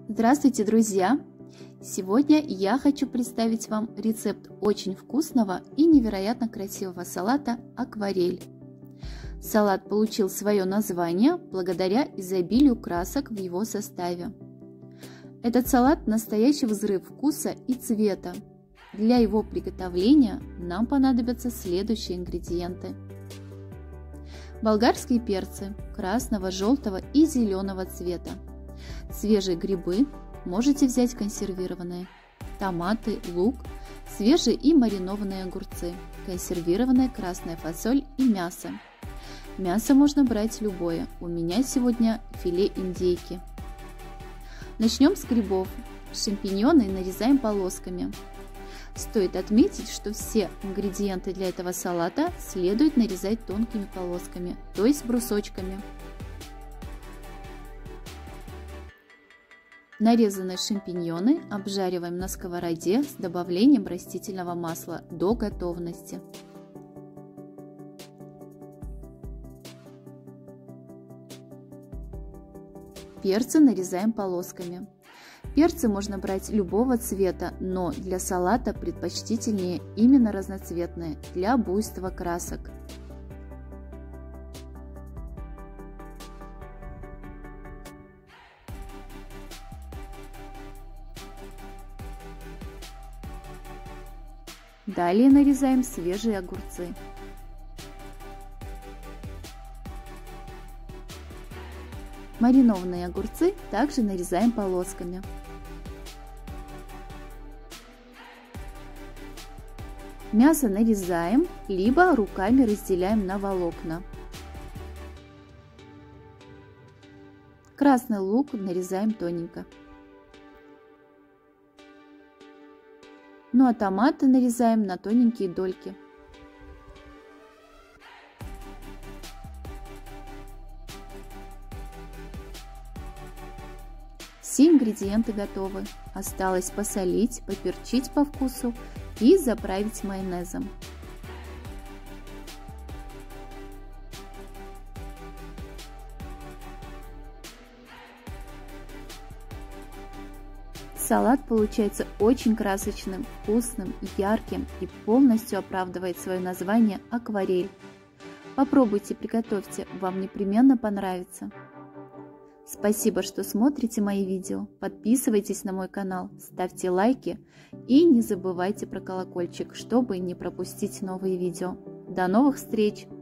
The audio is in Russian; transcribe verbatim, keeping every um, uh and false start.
Здравствуйте, друзья! Сегодня я хочу представить вам рецепт очень вкусного и невероятно красивого салата «Акварель». Салат получил свое название благодаря изобилию красок в его составе. Этот салат – настоящий взрыв вкуса и цвета. Для его приготовления нам понадобятся следующие ингредиенты. Болгарские перцы красного, желтого и зеленого цвета. Свежие грибы, можете взять консервированные. Томаты, лук, свежие и маринованные огурцы, консервированная красная фасоль и мясо. Мясо можно брать любое, у меня сегодня филе индейки. Начнем с грибов. Шампиньоны нарезаем полосками. Стоит отметить, что все ингредиенты для этого салата следует нарезать тонкими полосками, то есть брусочками. Нарезанные шампиньоны обжариваем на сковороде с добавлением растительного масла до готовности. Перцы нарезаем полосками. Перцы можно брать любого цвета, но для салата предпочтительнее именно разноцветные, для буйства красок. Далее нарезаем свежие огурцы. Маринованные огурцы также нарезаем полосками. Мясо нарезаем, либо руками разделяем на волокна. Красный лук нарезаем тоненько. Ну а томаты нарезаем на тоненькие дольки. Все ингредиенты готовы. Осталось посолить, поперчить по вкусу и заправить майонезом. Салат получается очень красочным, вкусным, ярким и полностью оправдывает свое название «Акварель». Попробуйте, приготовьте, вам непременно понравится. Спасибо, что смотрите мои видео. Подписывайтесь на мой канал, ставьте лайки и не забывайте про колокольчик, чтобы не пропустить новые видео. До новых встреч!